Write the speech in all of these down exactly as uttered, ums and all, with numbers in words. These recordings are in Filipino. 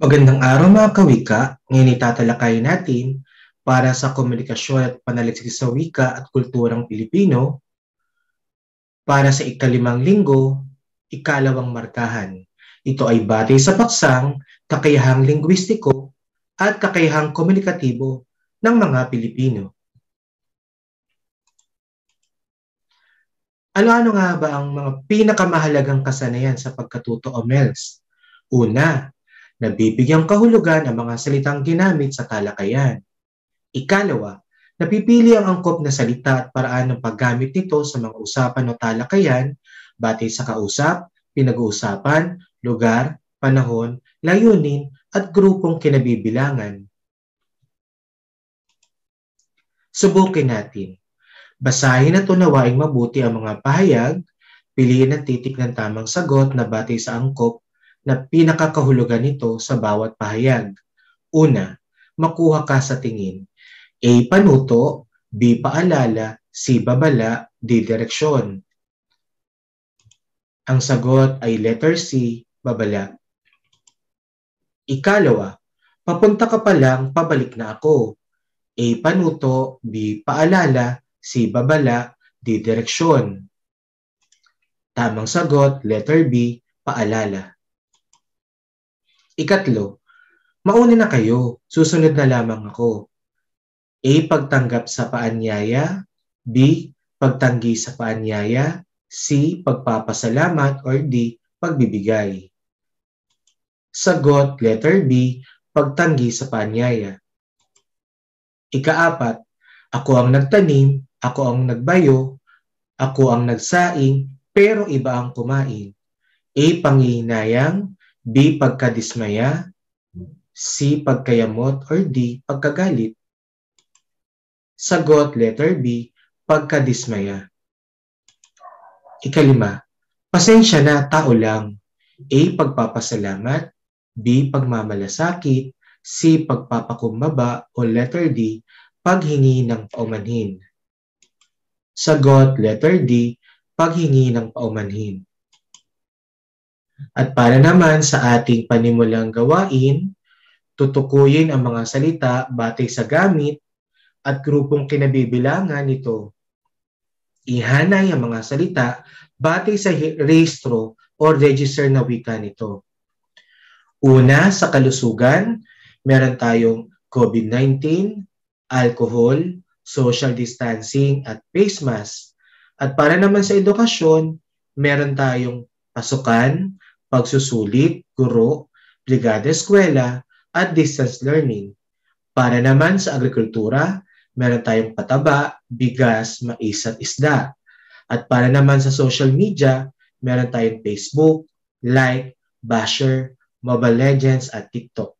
Magandang araw mga kawika. Ngayon itatalakayin natin para sa komunikasyon at panaliksik sa wika at kulturang Pilipino para sa ikalimang linggo, ikalawang markahan. Ito ay batay sa paksang kakayahang lingwistiko at kakayahang komunikatibo ng mga Pilipino. Ano-ano nga ba ang mga pinakamahalagang kasanayan sa pagkatuto o M E L S? Una, nabibigyang kahulugan ang mga salitang ginamit sa talakayan. Ikalawa, napipili ang angkop na salita at paraan ng paggamit nito sa mga usapan o talakayan batay sa kausap, pinag-uusapan, lugar, panahon, layunin, at grupong kinabibilangan. Subukin natin. Basahin at unawaing mabuti ang mga pahayag, piliin at titik ng tamang sagot na batay sa angkop na pinakakahulugan nito sa bawat pahayag. Una, makuha ka sa tingin. A. Panuto, B. Paalala, C. Babala, D. Direksyon. Ang sagot ay letter C, babala. Ikalawa, papunta ka pa lang, pabalik na ako. A. Panuto, B. Paalala, C. Babala, D. Direksyon. Tamang sagot, letter B, paalala. Ikatlo, mauna na kayo, susunod na lamang ako. A. Pagtanggap sa paanyaya, B. Pagtanggi sa paanyaya, C. Pagpapasalamat, or D. Pagbibigay. Sagot, letter B, pagtanggi sa paanyaya. Ikaapat, ako ang nagtanim, ako ang nagbayo, ako ang nagsaing, pero iba ang kumain. A. Panghihinayang, B. Pagkadismaya, C. Pagkayamot, or D. Pagkagalit. Sagot, letter B, pagkadismaya. Ikalima, pasensya na, tao lang. A. Pagpapasalamat, B. Pagmamalasakit, C. Pagpapakumbaba, o letter D. Paghingi ng paumanhin. Sagot, letter D, paghingi ng paumanhin. At para naman sa ating panimulang gawain, tutukuyin ang mga salita batay sa gamit at grupong kinabibilangan nito. Ihanay ang mga salita batay sa rehistro o register na wika nito. Una, sa kalusugan, meron tayong COVID nineteen, alcohol, social distancing, at face mask. At para naman sa edukasyon, meron tayong pasukan, pagsusulit, guro, brigada eskwela, at distance learning. Para naman sa agrikultura, meron tayong pataba, bigas, mais at isda. At para naman sa social media, meron tayong Facebook, Like, Basher, Mobile Legends at TikTok.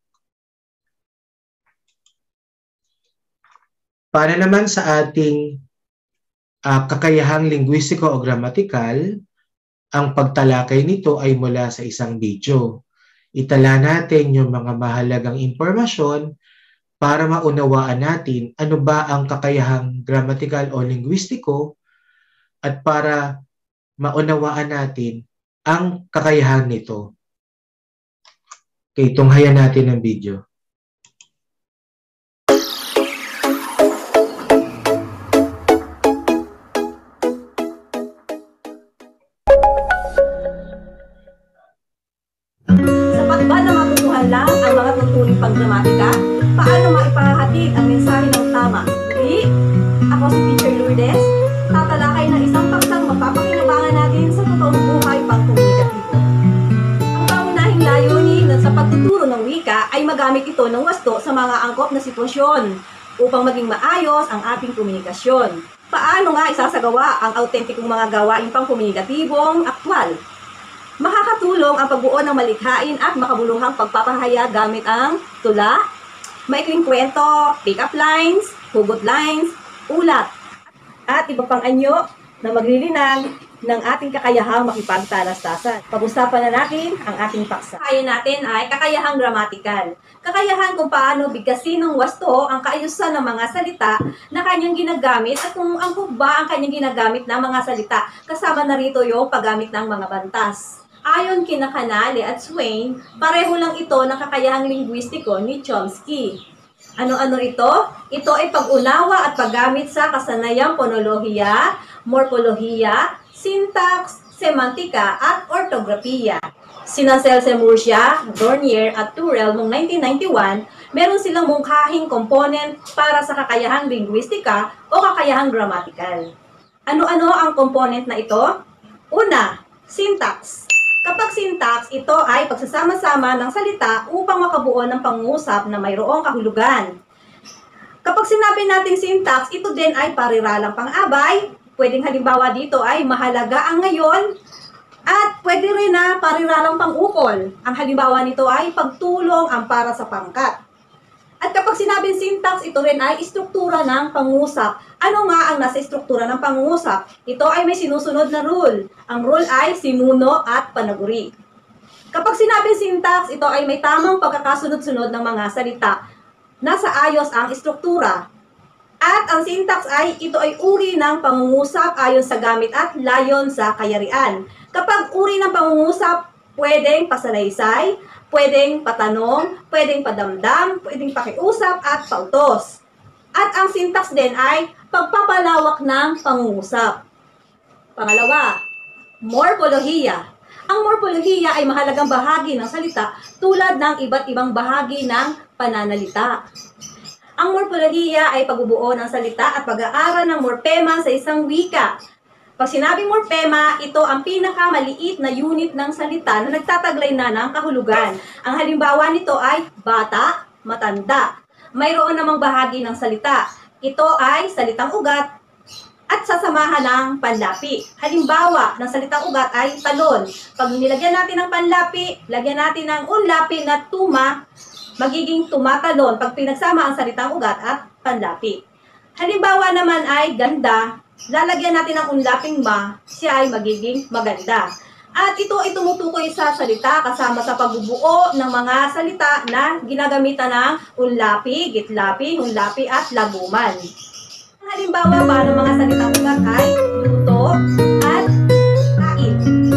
Para naman sa ating uh, kakayahang linguistiko o gramatikal, ang pagtalakay nito ay mula sa isang video. Itala natin yung mga mahalagang impormasyon para maunawaan natin ano ba ang kakayahang gramatikal o linguistiko at para maunawaan natin ang kakayahan nito. Okay, tunghayan natin ang video. Sapat ba na matutuhan lang ang mga tuturing panggramatika? Paano maipahatid ang mensahe ng tama? Muli, ako si Teacher Lourdes, tatalakay ng isang paksang magpapakinabangan natin sa totoong buhay pangkomunikatibo. Ang pangunahing layunin sa pagtuturo ng wika ay magamit ito ng wasto sa mga angkop na sitwasyon upang maging maayos ang ating komunikasyon. Paano nga isasagawa ang autentikong mga gawain pangkomunikatibong aktwal? Makakatulong ang pagbuo ng malikhain at makabuluhang pagpapahayag gamit ang tula, maikling kwento, pick-up lines, hugot lines, ulat, at iba pang anyo na maglilinang ng ating kakayahang makipagtalastasan. Pag-usapan na natin ang ating paksa. Kaya natin ay kakayahang gramatikal. Kakayahan kung paano bigkasin ng wasto ang kaayusan ng mga salita na kanyang ginagamit at kung ang ba ang kanyang ginagamit na mga salita. Kasama na rito yung paggamit ng mga bantas. Ayon kina Canale at Swain, pareho lang ito ng kakayahang linguistiko ni Chomsky. Ano-ano ito? Ito ay pag-unawa at paggamit sa kasanayang ponolohiya, morpolohiya, syntax, semantika at ortografiya. Sina Celse Murcia, Dornier at Turrell noong nineteen ninety-one, meron silang mungkahing component para sa kakayahang linguistika o kakayahang grammatical. Ano-ano ang component na ito? Una, syntax. Kapag syntax, ito ay pagsasama-sama ng salita upang makabuo ng pangungusap na mayroong kahulugan. Kapag sinabi nating syntax, ito din ay pariralang pang-abay. Pwedeng halimbawa dito ay mahalaga ang ngayon at pwede rin na pariralang pang-ukol. Ang halimbawa nito ay pagtulong ang para sa pangkat. At kapag sinabing syntax, ito rin ay istruktura ng pangungusap. Ano nga ang nasa istruktura ng pangungusap? Ito ay may sinusunod na rule. Ang rule ay sinuno at panaguri. Kapag sinabing syntax, ito ay may tamang pagkakasunod-sunod ng mga salita. Nasa ayos ang istruktura. At ang syntax ay ito ay uri ng pangungusap ayon sa gamit at layon sa kayarian. Kapag uri ng pangungusap, pwedeng pasalaysay, pwedeng patanong, pwedeng padamdam, pwedeng pakiusap at pautos. At ang syntax din ay pagpapalawak ng pangungusap. Pangalawa, morpolohiya. Ang morpolohiya ay mahalagang bahagi ng salita tulad ng iba't ibang bahagi ng pananalita. Ang morpolohiya ay pagbubuo ng salita at pag-aaral ng morpema sa isang wika. Pag sinabing morpema, ito ang pinakamaliit na unit ng salita na nagtataglay na ng kahulugan. Ang halimbawa nito ay bata, matanda. Mayroon namang bahagi ng salita. Ito ay salitang ugat at sasamahan ng panlapi. Halimbawa ng salitang ugat ay talon. Pag nilagyan natin ng panlapi, lagyan natin ng unlapi na tuma, magiging tumatalon pag pinagsama ang salitang ugat at panlapi. Halimbawa naman ay ganda. Lalagyan natin ng unlaping ma, siya ay magiging maganda. At ito ay tumutukoy sa salita kasama sa pagbubuo ng mga salita na ginagamitan ng unlapi, gitlapi, hunlapi at laguman. Halimbawa pa ng mga salitang ugat ay luto at kain.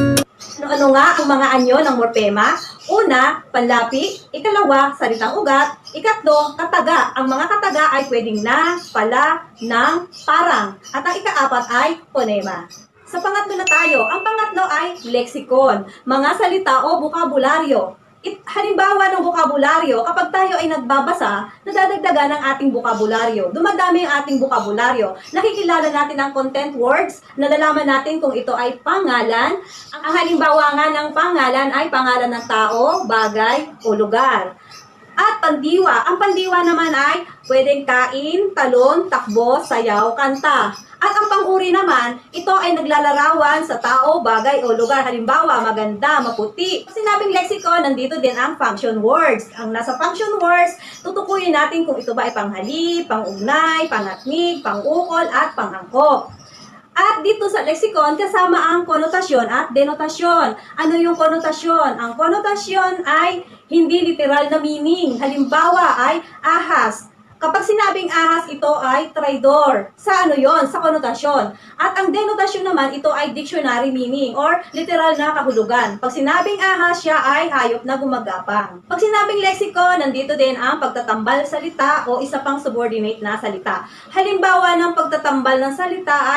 Ano nga ang mga anyo ng morpema? Una, panlapi. Ikalawa, salitang ugat. Ikatlo, kataga. Ang mga kataga ay pwedeng na, pala, ng, parang. At ang ikaapat ay ponema. Sa pangatlo na tayo, ang pangatlo ay lexicon. Mga salita o bokabularyo. It, halimbawa ng bokabularyo, kapag tayo ay nagbabasa, nadadagdagan ang ating bokabularyo. Dumadami ang ating bokabularyo. Nakikilala natin ang content words, nalalaman natin kung ito ay pangalan. Ang halimbawa nga ng pangalan ay pangalan ng tao, bagay, o lugar. At pandiwa. Ang pandiwa naman ay pwedeng kain, talon, takbo, sayaw, kanta. At ang pang-uri naman, ito ay naglalarawan sa tao, bagay o lugar. Halimbawa, maganda, maputi. Pag sinabing lexicon, nandito din ang function words. Ang nasa function words, tutukuyin natin kung ito ba ay panghalip, pangugnay, pangatnig, pangukol, at pangangkop. At dito sa lexicon, kasama ang konotasyon at denotasyon. Ano yung konotasyon? Ang konotasyon ay hindi literal na meaning. Halimbawa ay ahas. Kapag sinabing ahas, ito ay traidor. Sa ano yon? Sa konotasyon. At ang denotasyon naman, ito ay dictionary meaning or literal na kahulugan. Pag sinabing ahas, siya ay hayop na gumagapang. Pag sinabing lexicon, nandito din ang pagtatambal salita o isa pang subordinate na salita. Halimbawa ng pagtatambal ng salita ay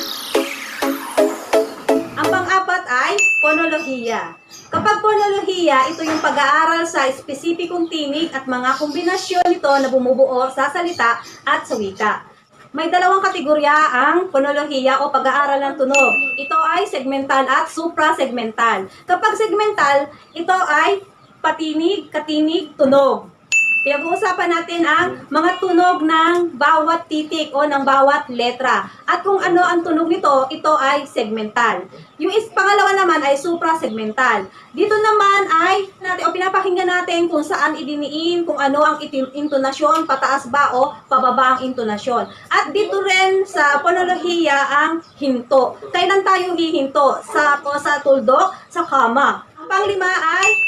ang pang-apat ay ponolohiya. Kapag ponolohiya, ito yung pag-aaral sa espesipikong tinig at mga kombinasyon nito na bumubuo sa salita at sa wika. May dalawang kategorya ang ponolohiya o pag-aaral ng tunog. Ito ay segmental at suprasegmental. Kapag segmental, ito ay patinig, katinig, tunog. Pinag-uusapan natin ang mga tunog ng bawat titik o ng bawat letra. At kung ano ang tunog nito, ito ay segmental. Yung is, pangalawa naman ay suprasegmental. Dito naman ay natin, o pinapakinggan natin kung saan idiniin, kung ano ang intonasyon, pataas ba o pababa ang intonasyon. At dito rin sa ponolohiya ang hinto. Kailan tayo hihinto? Sa, o sa tuldok, sa kama. Ang panglima ay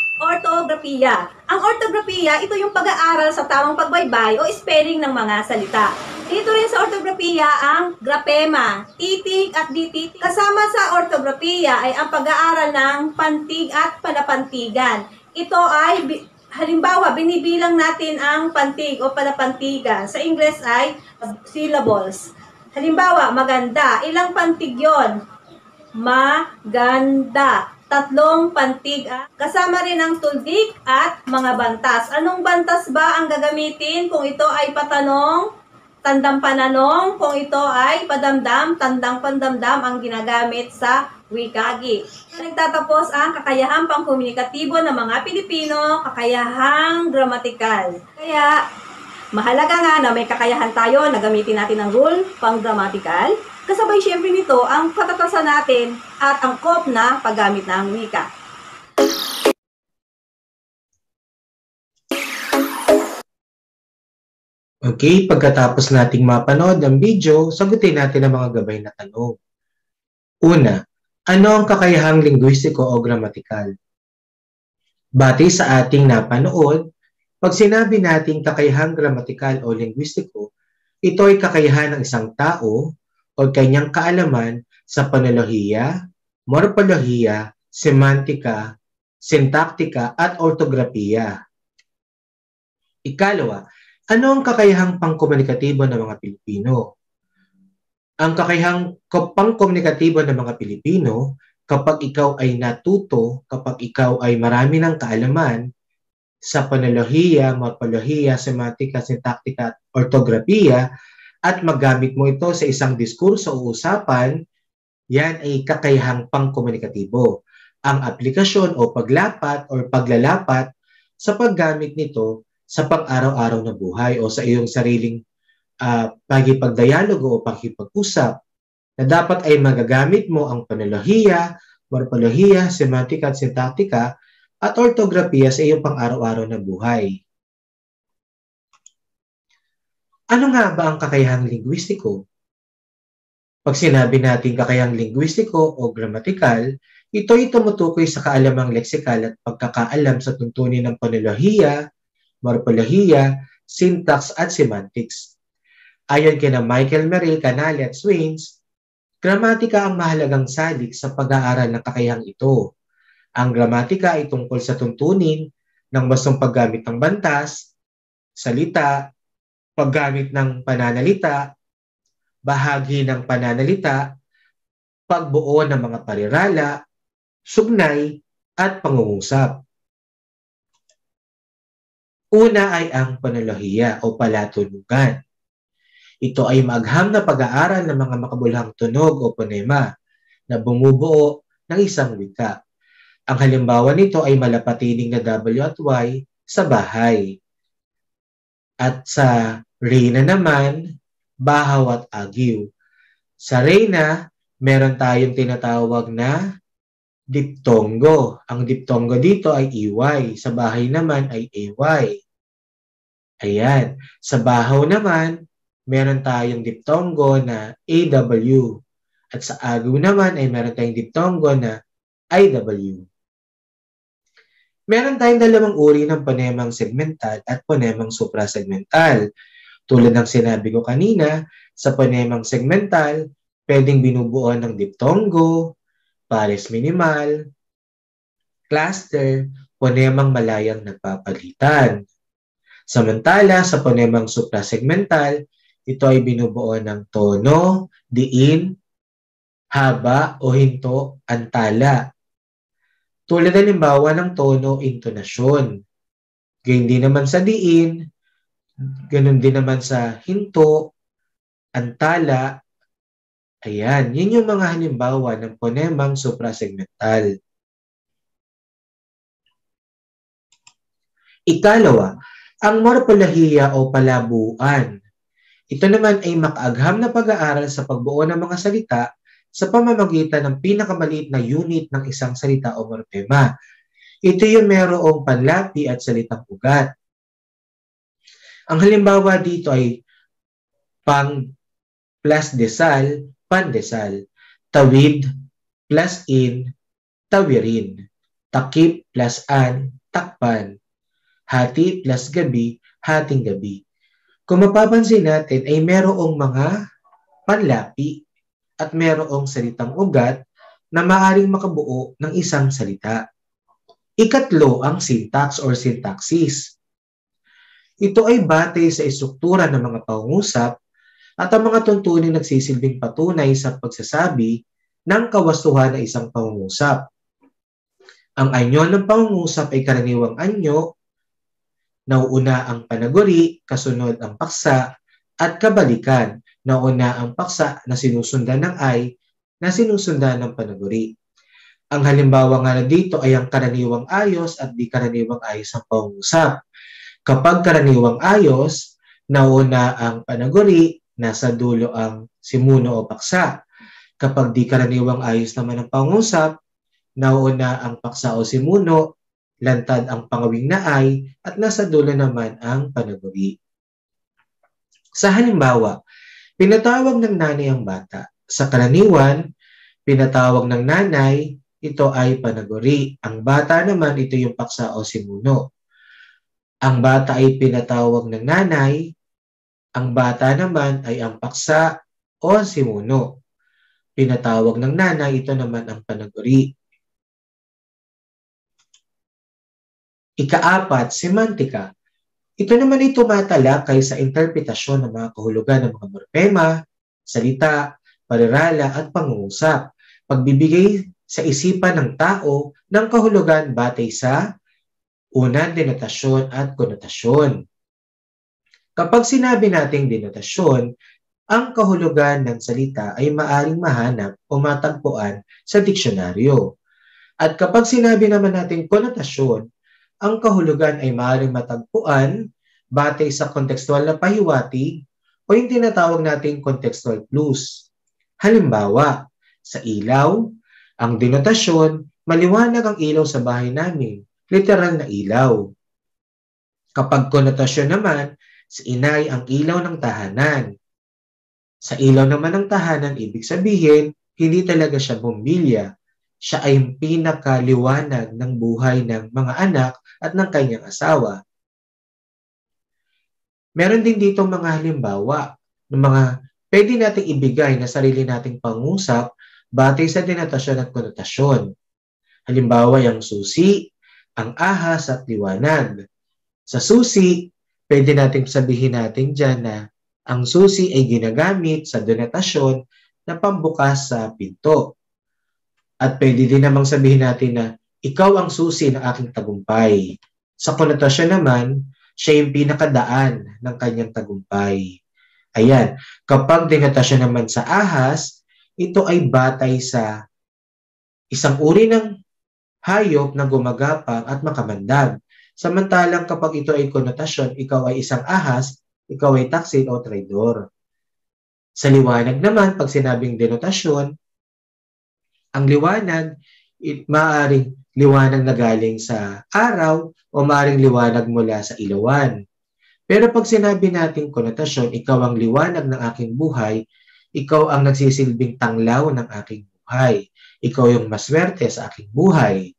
ortografiya. Ang ortografiya, ito yung pag-aaral sa tamang pagbaybay o spelling ng mga salita. Dito rin sa ortografiya ang grapema, titig at dititig. Kasama sa ortografiya ay ang pag-aaral ng pantig at panapantigan. Ito ay, halimbawa, binibilang natin ang pantig o panapantigan. Sa Ingles ay syllables. Halimbawa, maganda. Ilang pantig yon? Maganda. Tatlong pantig. Kasama rin ang tuldik at mga bantas. Anong bantas ba ang gagamitin kung ito ay patanong, tandang pananong? Kung ito ay padamdam, tandang pandamdam ang ginagamit sa wikagi. Nagtatapos ang kakayahang pangkomunikatibo ng mga Pilipino, kakayahang gramatikal. Kaya, mahalaga nga na may kakayahan tayo na gamitin natin ang rule pang grammatical. Kasabay siyempre nito ang katatasan natin at angkop na paggamit ng wika. Okay, pagkatapos nating mapanood ang video, sagutin natin ang mga gabay na tanong. Una, ano ang kakayahang linguistiko o gramatikal? Batay sa ating napanood, pag sinabi nating kakayahang gramatikal o linguistiko, ito ay kakayahan ng isang tao o kanyang kaalaman sa panolohiya, morpolohiya, semantika, sintaktika at ortografiya. Ikalawa, ano ang kakayahang pangkomunikatibo ng mga Pilipino? Ang kakayahang pangkomunikatibo ng mga Pilipino, kapag ikaw ay natuto, kapag ikaw ay marami ng kaalaman sa panolohiya, morpolohiya, semantika, sintaktika at ortografiya, at magamit mo ito sa isang diskurso o usapan, yan ay kakayahang pangkomunikatibo. Ang aplikasyon o paglapat o paglalapat sa paggamit nito sa pang-araw-araw na buhay o sa iyong sariling uh, pagkipagdialogo o pagkipag-usap na dapat ay magagamit mo ang panolohiya, morpolohiya, semantika at sintaktika at ortografiya sa iyong pang-araw-araw na buhay. Ano nga ba ang kakayahang linguistiko? Pag sinabi natin kakayahang linguistiko o gramatikal, ito ay tumutukoy sa kaalamang leksikal at pagkakaalam sa tuntunin ng panolohiya, morpolohiya, syntax at semantics. Ayon kina Michael Merrill, Canale at Swains, gramatika ang mahalagang salik sa pag-aaral ng kakayahang ito. Ang gramatika ay tungkol sa tuntunin ng bastong paggamit ng bantas, salita, paggamit ng pananalita, bahagi ng pananalita, pagbuo ng mga parirala, sugnay, at pangungusap. Una ay ang panolohiya o palatunugan. Ito ay maagham na pag-aaral ng mga makabuluhang tunog o ponema na bumubuo ng isang wika. Ang halimbawa nito ay malapatining na W at Y sa bahay. At sa reyna naman, bahaw at agiw. Sa reyna, meron tayong tinatawag na diptongo. Ang diptongo dito ay E Y. Sa bahay naman ay A Y. Ayan. Sa bahaw naman, meron tayong diptongo na A W. At sa agiw naman ay meron tayong diptongo na I W. Meron tayong dalawang uri ng ponemang segmental at ponemang suprasegmental. Tulad ng sinabi ko kanina, sa ponemang segmental, pwedeng binubuo ng diptongo, pares minimal, cluster, ponemang malayang nagpapalitan. Samantala, sa ponemang suprasegmental, ito ay binubuo ng tono, diin, haba o hinto, antala. Tulad halimbawa ng tono, intonasyon. Gayun din naman sa diin, ganun din naman sa hinto, antala. Ayan, yun yung mga halimbawa ng ponemang suprasegmental. Ikalawa, ang morpolohiya o palabuan. Ito naman ay makaagham na pag-aaral sa pagbuo ng mga salita sa pamamagitan ng pinakamaliit na unit ng isang salita o morpema. Ito yung merong panlapi at salitang ugat. Ang halimbawa dito ay pang plus desal, pandesal, tawid plus in, tawirin, takip plus an, takpan, hati plus gabi, hating gabi. Kung mapapansin natin ay merong mga panlapi at merong salitang ugat na maaaring makabuo ng isang salita. Ikatlo ang syntax or syntaxis. Ito ay batay sa istruktura ng mga pangungusap at ang mga tuntunin nagsisilbing patunay sa pagsasabi ng kawastuhan ng isang pangungusap. Ang anyo ng pangungusap ay karaniwang anyo, nauuna ang panaguri, kasunod ang paksa, at kabalikan, nauna ang paksa na sinusundan ng ay, na sinusundan ng panaguri. Ang halimbawa nga na dito ay ang karaniwang ayos at di karaniwang ayos ang pangungusap. Kapag karaniwang ayos, nauna ang panaguri, nasa dulo ang simuno o paksa. Kapag di karaniwang ayos naman ang pangungusap, nauna ang paksa o simuno, lantad ang pangawing na ay, at nasa dulo naman ang panaguri. Sa halimbawa, pinatawag ng nanay ang bata. Sa karaniwan, pinatawag ng nanay, ito ay panaguri. Ang bata naman, ito yung paksa o simuno. Ang bata ay pinatawag ng nanay, ang bata naman ay ang paksa o simuno. Pinatawag ng nanay, ito naman ang panaguri. Ikaapat, semantika. Ito naman ay tumatalakay sa interpretasyon ng mga kahulugan ng mga morpema, salita, parirala at pangungusap. Pagbibigay sa isipan ng tao ng kahulugan batay sa una, denotasyon at konotasyon. Kapag sinabi nating denotasyon, ang kahulugan ng salita ay maaring mahanap o matagpuan sa diksyonaryo. At kapag sinabi naman nating konotasyon, ang kahulugan ay maaaring matagpuan batay sa kontekstual na pahiwatig o yung tinatawag nating contextual clues. Halimbawa, sa ilaw, ang denotasyon, maliwanag ang ilaw sa bahay namin, literal na ilaw. Kapag konotasyon naman, sa inay ang ilaw ng tahanan. Sa ilaw naman ng tahanan, ibig sabihin, hindi talaga siya bumbilya. Siya ay pinakaliwanag ng buhay ng mga anak at ng kanyang asawa. Meron din dito mga halimbawa ng mga pwede nating ibigay na sarili nating pangusap batay sa denotasyon at konotasyon. Halimbawa, yung susi, ang ahas at liwanag. Sa susi, pwede nating sabihin natin dyan na ang susi ay ginagamit sa denotasyon na pambukas sa pinto. At pwede din namang sabihin natin na ikaw ang susi ng aking tagumpay. Sa konotasyon naman, siya yung pinakadaan ng kanyang tagumpay. Ayan, kapag denotasyon naman sa ahas, ito ay batay sa isang uri ng hayop na gumagapang at makamandag. Samantalang kapag ito ay konotasyon, ikaw ay isang ahas, ikaw ay taksil o traidor. Sa liwanag naman, pag sinabing denotasyon, ang liwanag, it, maaaring liwanag na galing sa araw o maaaring liwanag mula sa ilawan. Pero pag sinabi natin konotasyon, ikaw ang liwanag ng aking buhay, ikaw ang nagsisilbing tanglaw ng aking buhay. Ikaw yung maswerte sa aking buhay.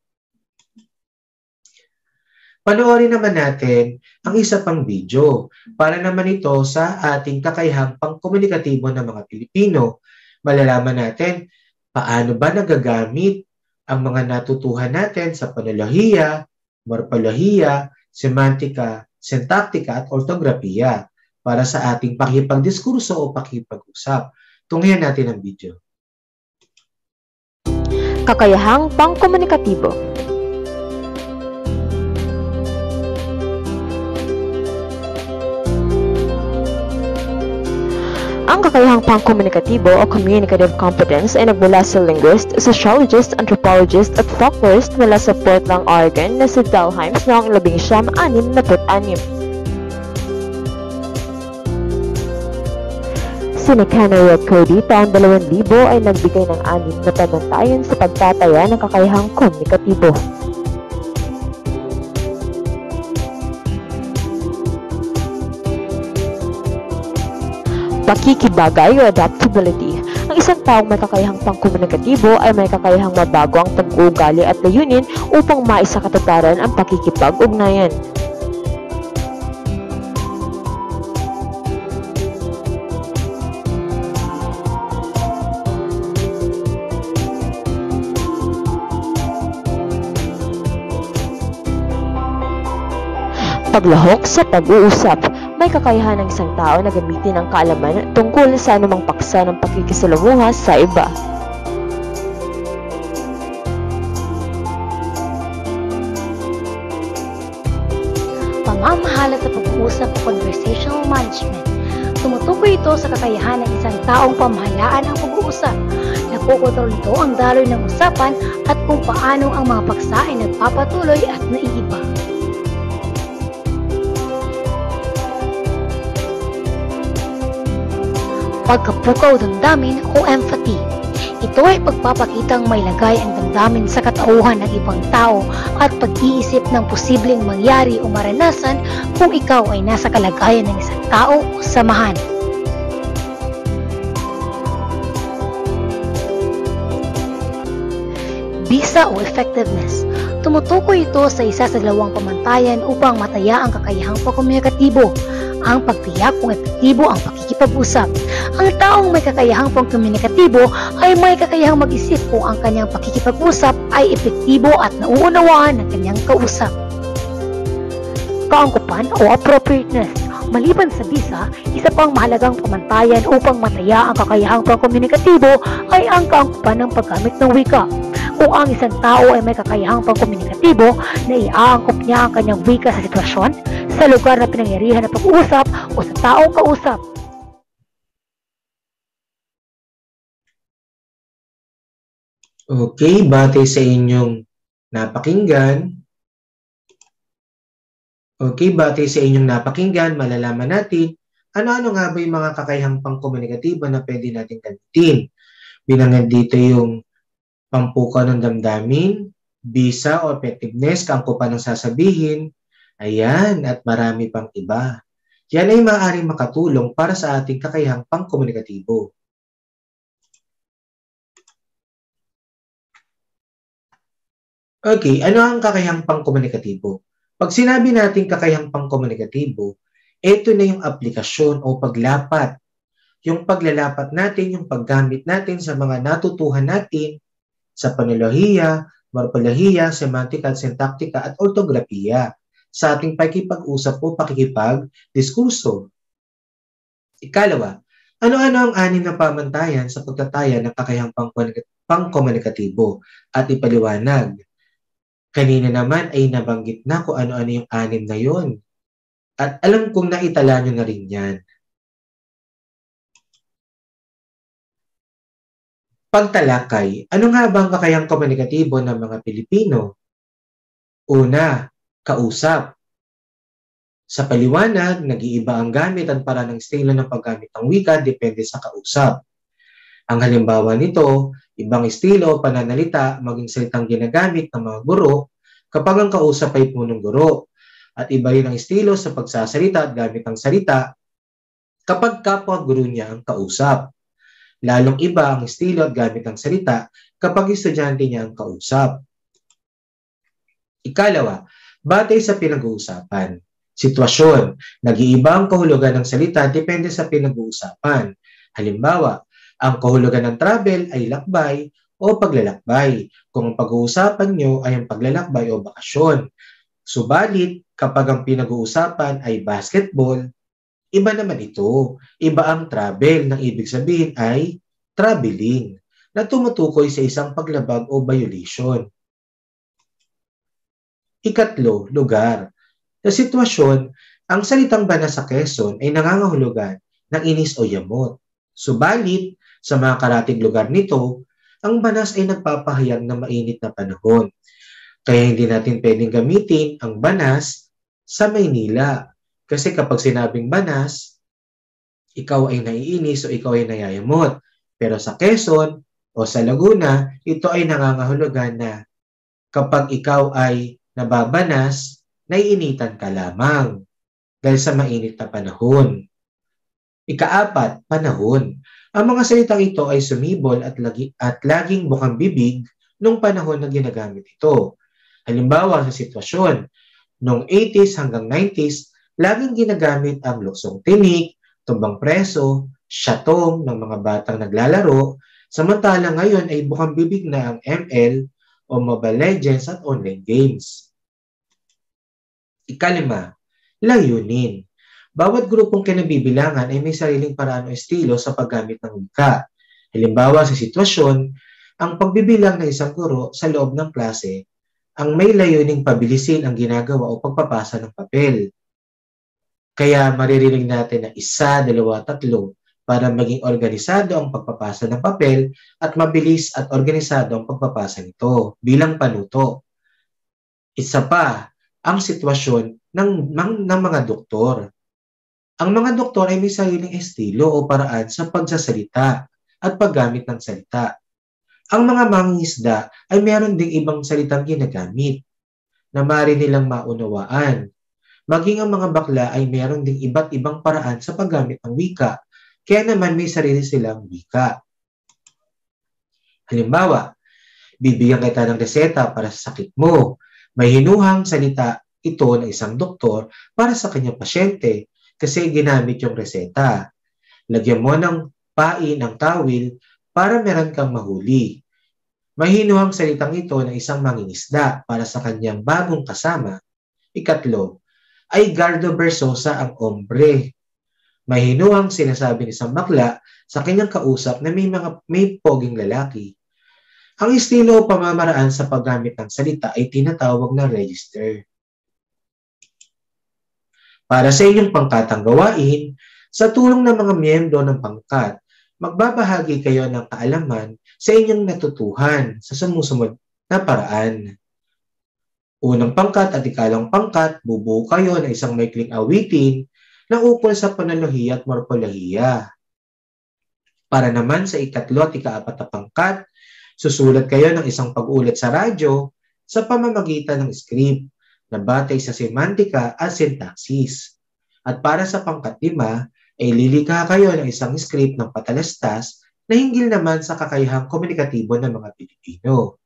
Panoorin naman natin ang isa pang video para naman ito sa ating kakayahang pangkomunikatibo ng mga Pilipino. Malalaman natin paano ba nagagamit ang mga natutuhan natin sa panolohiya, morpolohiya, semantika, sintaktika at ortografiya para sa ating pakipagdiskurso o pakipag-usap. Tunghayan natin ang video. Kakayahang pangkomunikatibo. Ang kakayahang pangkomunikatibo o communicative competence ay nagmula sa linguist, sociologist, anthropologist at folklorist mula sa Portland, Oregon na si Dalheims noong labing siyam anim na put-anim. Si Nicanor Cody taong dalawang libo ay nagbigay ng anim na pamantayan sa pagtataya ng kakayahang komunikatibo. Pakikibagay o adaptability. Ang isang taong may kakayahang pangkomunikatibo ay may kakayahang mabago ang pag-uugali at layunin upang maisakatuparan ang pakikipag-ugnayan. Paglahok sa pag-uusap. May kakayahan ng isang tao na gamitin ang kaalaman tungkol sa anumang paksa ng pakikisalamuha sa iba. Pamamahala sa pag-uusap o conversational management. Tumutukoy ito sa kakayahan ng isang taong pamahalaan ang pag-uusap. Nakokontrol nito ang daloy ng usapan at kung paano ang mga paksa ay nagpapatuloy at naiiba. Pagkapukaw damdamin o empathy. Ito ay pagpapakitang may lagay ang damdamin sa katauhan ng ibang tao at pag-iisip ng posibleng mangyari o maranasan kung ikaw ay nasa kalagayan ng isang tao o samahan. Bisa o effectiveness. Tumutukoy ito sa isa sa dalawang pamantayan upang mataya ang kakayahang pangkomunikatibo. Ang pagtiyak kung epektibo ang pakikipag-usap. Ang taong may kakayahang pangkomunikatibo ay may kakayahang mag-isip kung ang kanyang pakikipag-usap ay epektibo at nauunawaan ng kanyang kausap. Kaangkupan o appropriateness. Maliban sa bisa, isa pang mahalagang pamantayan upang mataya ang kakayahang pangkomunikatibo ay ang kaangkupan ng paggamit ng wika. Kung ang isang tao ay may kakayahang pangkomunikatibo na iaangkop niya ang kanyang wika sa sitwasyon, sa lugar na pinangyarihan ng pag-uusap o sa taong kausap. Okay, batay sa inyong napakinggan, okay, batay sa inyong napakinggan, malalaman natin ano-ano nga ba yung mga kakayahang pangkomunikatibo na pwede natin gamitin. Binanggit dito yung pampukaw ng damdamin, bisa o effectiveness, kaangkupan ng sasabihin, ayan, at marami pang iba. Yan ay maaaring makatulong para sa ating kakayahang pangkomunikatibo. Okay, ano ang kakayahang pangkomunikatibo? Pag sinabi natin kakayahang pangkomunikatibo, ito na yung aplikasyon o paglapat. Yung paglalapat natin, yung paggamit natin sa mga natutuhan natin sa panolohiya, morpolohiya, semantika, sintaktika, at ortografiya sa ating pakikipag-usap o pakikipag-diskurso. Ikalawa, ano-ano ang anim na pamantayan sa pagtataya ng kakayahang pangkomunikatibo at ipaliwanag? Kanina naman ay nabanggit na kung ano-ano yung anim na yon. At alam kong naitala nyo na rin yan. Pagtalakay, ano nga ba ang kakayahang komunikatibo ng mga Pilipino? Una, kausap. Sa paliwanag, nag-iiba ang gamit at para ng estilo ng paggamit ng wika depende sa kausap. Ang halimbawa nito, ibang estilo o pananalita maging salitang ginagamit ng mga guro kapag ang kausap ay punong guro. At iba rin ang estilo sa pagsasalita at gamit ng salita kapag kapwa guro niya ang kausap. Lalong iba ang estilo at gamit ng salita kapag estudyante niya ang kausap. Ikalawa, batay sa pinag-uusapan. Sitwasyon, nag-iiba ang kahulugan ng salita depende sa pinag-uusapan. Halimbawa, ang kahulugan ng travel ay lakbay o paglalakbay kung ang pag-uusapan nyo ay ang paglalakbay o bakasyon. Subalit, kapag ang pinag-uusapan ay basketball, iba naman ito. Iba ang travel, nang ibig sabihin ay traveling, na tumutukoy sa isang paglabag o violation. Ikatlo, lugar. Sa sitwasyon, ang salitang banas sa Quezon ay nangangahulugan ng inis o yamot. Subalit, sa mga karatig lugar nito, ang banas ay nagpapahayag ng mainit na panahon. Kaya hindi natin pwedeng gamitin ang banas sa Maynila. Kasi kapag sinabing banas, ikaw ay naiinis o ikaw ay nayayamot. Pero sa Quezon o sa Laguna, ito ay nangangahulugan na kapag ikaw ay nababanas, naiinitan ka lamang dahil sa mainit na panahon. Ikaapat, panahon. Ang mga salitang ito ay sumibol at, lagi, at laging bukang bibig nung panahon na ginagamit ito. Halimbawa sa sitwasyon, noong eighties hanggang nineties, laging ginagamit ang luksong tinik, tumbang preso, syatong ng mga batang naglalaro, samantalang ngayon ay bukang bibig na ang M L o Mobile Legends at online games. Ikalima, layunin. Bawat grupong kinabibilangan ay may sariling paraan o estilo sa paggamit ng wika. Halimbawa sa sitwasyon, ang pagbibilang ng isang guro sa loob ng klase ang may layuning pabilisin ang ginagawa o pagpapasa ng papel. Kaya maririnig natin na isa, dalawa, tatlo para maging organisado ang pagpapasa ng papel at mabilis at organisado ang pagpapasa nito bilang panuto. Isa pa, ang sitwasyon ng, ng, ng mga doktor. Ang mga doktor ay may sariling estilo o paraan sa pagsasalita at paggamit ng salita. Ang mga mangingisda ay meron ding ibang salitang ginagamit na maaari nilang maunawaan. Maging ang mga bakla ay meron ding iba't ibang paraan sa paggamit ng wika, kaya naman may sarili silang wika. Halimbawa, bibigyan kita ng reseta para sa sakit mo. May hinuhang salita ito ng isang doktor para sa kanyang pasyente kasi ginamit yung reseta. Lagyan mo ng pain ng tawil para meron kang mahuli. May hinuhang salitang ito ng isang mangingisda para sa kanyang bagong kasama. Ikatlo, ay Gardo Versosa ang ombre. May hinuhang sinasabi ni isang bakla sa kanyang kausap na may mga may poging lalaki. Ang estilo o pamamaraan sa paggamit ng salita ay tinatawag na register. Para sa inyong pangkatang gawain, sa tulong ng mga miyembro ng pangkat, magbabahagi kayo ng kaalaman sa inyong natutuhan sa sumusunod na paraan. Unang pangkat at ikalawang pangkat, bubuo kayo ng isang maikling awitin na ukol sa panolohiya at morpolohiya. Para naman sa ikatlo at ikaapat na pangkat, susulat kayo ng isang pag-ulat sa radyo sa pamamagitan ng script na batay sa semantika at sintaksis. At para sa pangkat lima, ay lilikha kayo ng isang script ng patalastas na hinggil naman sa kakayahang komunikatibo ng mga Pilipino.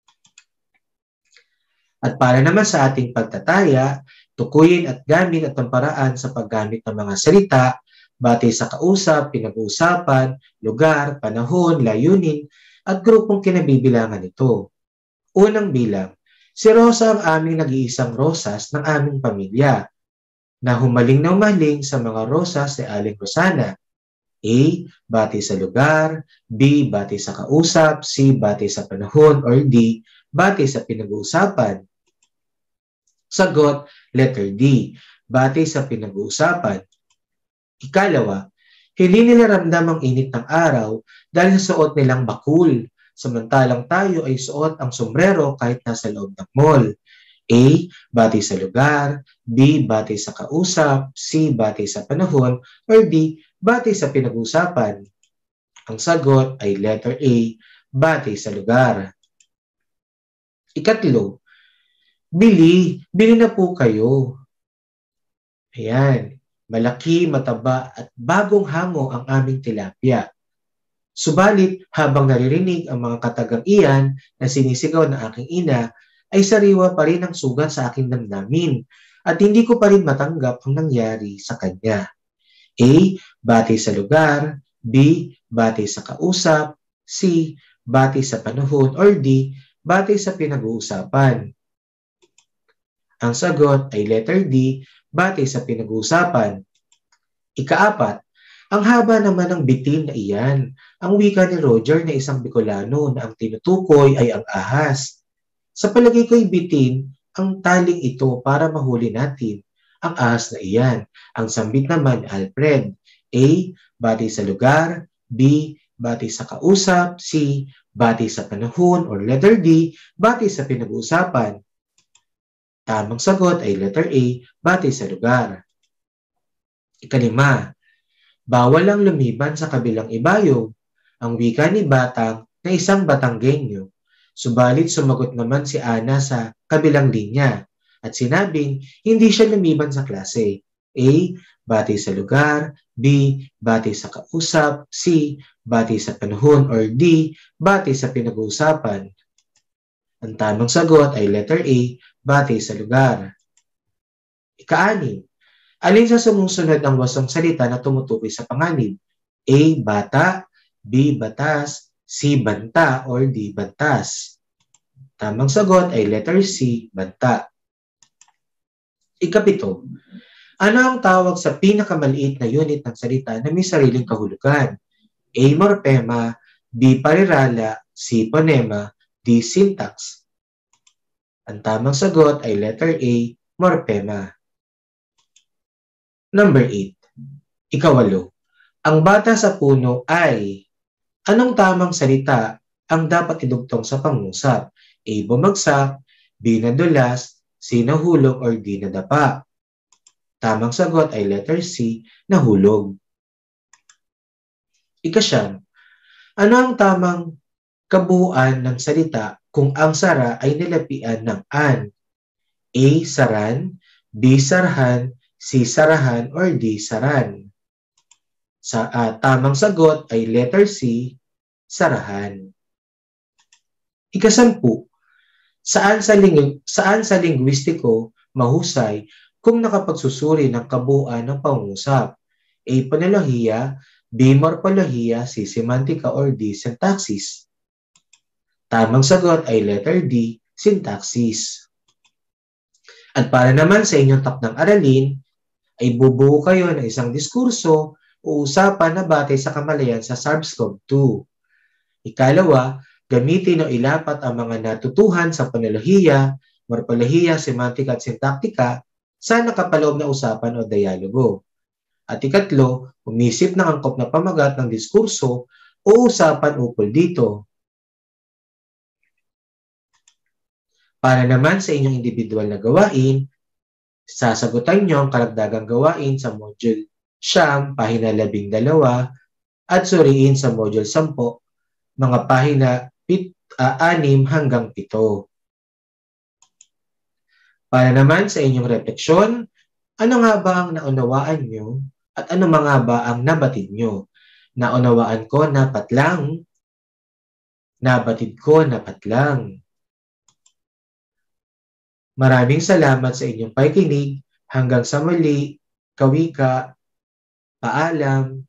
At para naman sa ating pagtataya, tukuyin at gamit at ang paraan sa paggamit ng mga salita batay sa kausap, pinag-uusapan, lugar, panahon, layunin, at grupong kinabibilangan ito. Unang bilang, si Rosa ang aming nag-iisang rosas ng aming pamilya, na humaling na humaling sa mga rosas ni Aling Rosana. A. Batay sa lugar, B. Batay sa kausap, C. Batay sa panahon, or D. Batay sa pinag-uusapan. Sagot, letter D. Batay sa pinag-uusapan. Ikalawa, hindi nila ramdam ang init ng araw dahil sa suot nilang bakul, samantalang tayo ay suot ang sombrero kahit nasa loob ng mall. A. Batay sa lugar, B. Batay sa kausap, C. Batay sa panahon, or D. Batay sa pinag-usapan. Ang sagot ay letter A. Batay sa lugar. Ikatlo, bili, bili na po kayo. Ayan, malaki, mataba at bagong hango ang aming tilapia. Subalit, habang naririnig ang mga katagang iyan na sinisigaw ng aking ina, ay sariwa pa rin ang sugat sa aking damdamin at hindi ko pa rin matanggap ang nangyari sa kanya. A. Batay sa lugar, B. Batay sa kausap, C. Batay sa panahon, or D. Batay sa pinag-uusapan. Ang sagot ay letter D. Batay sa pinag-uusapan. Ikaapat, ang haba naman ng bitin na iyan. Ang wika ni Roger na isang Bicolano na ang tinutukoy ay ang ahas. Sa palagay ko'y bitin ang taling ito para mahuli natin ang ahas na iyan. Ang sambit naman, Alfred. A. Batay sa lugar, B. Batay sa kausap, C. Batay sa panahon, or letter D. Batay sa pinag-uusapan. Tamang sagot ay letter A. Batay sa lugar. Ikalima, bawal ang lumiban sa kabilang ibayog. Ang wika ni Batang na isang Batanggenyo. Subalit sumagot naman si Ana sa kabilang linya at sinabing hindi siya lumiban sa klase. A. Batay sa lugar, B. Batay sa kausap, C. Batay sa panahon, or D. Batay sa pinag-uusapan. Ang tamang sagot ay letter A. Batay sa lugar. Ika-anim, alin sa sumusunod ang wasong salita na tumutukoy sa panganib? A. Bata, B. Batas, C. Banta, or D. Bantas. Tamang sagot ay letter C. Banta. Ikapito, Ano ang tawag sa pinakamaliit na unit ng salita na may sariling kahulugan? A. Morphema, B. Parirala, C. Phonema, D. Syntax. Ang tamang sagot ay letter A. Morphema. Number eight. Ikawalo. Ang bata sa puno ay anong tamang salita ang dapat idugtong sa pangusap? A. Bumagsak, B. Nadulas, C. Nahulog, or D. Nadapa. Tamang sagot ay letter C. Nahulog. Ikasyam. Ano ang tamang kabuuan ng salita kung ang sara ay nilapian ng an? A. Saran, B. Sarhan, C. Sarahan, or D. Saran. Sa uh, tamang sagot ay letter C. Sarahan. Ikasampu. Saan sa, ling saan sa linguistiko mahusay kung nakapagsusuri ng kabuuan ng pangungusap? A. Panolohiya, B. Morpolohiya, C. Semantika, or D. Syntaxis. Tamang sagot ay letter D. Syntaxis. At para naman sa inyong takdang aralin, ay bubuo kayo ng isang diskurso o usapan na batay sa kamalayan sa SARS-CoV two. Ikalawa, gamitin o ilapat ang mga natutuhan sa panolohiya, morpolohiya, semantika at sintaktika sa nakapaloob na usapan o dialogo. At ikatlo, umisip ng angkop na pamagat ng diskurso o usapan ukol dito. Para naman sa inyong individual na gawain, sasagutan nyo ang karagdagang gawain sa module siyam, pahina labing dalawa, at suriin sa module sampo, mga pahina pit, uh, anim hanggang pito. Para naman sa inyong refleksyon, ano nga ba ang naunawaan nyo at ano mga ba ang nabatid nyo? Naunawaan ko, napat lang. Nabatid ko, napat lang. Maraming salamat sa inyong pakikinig. Hanggang sa muli, kawika, paalam.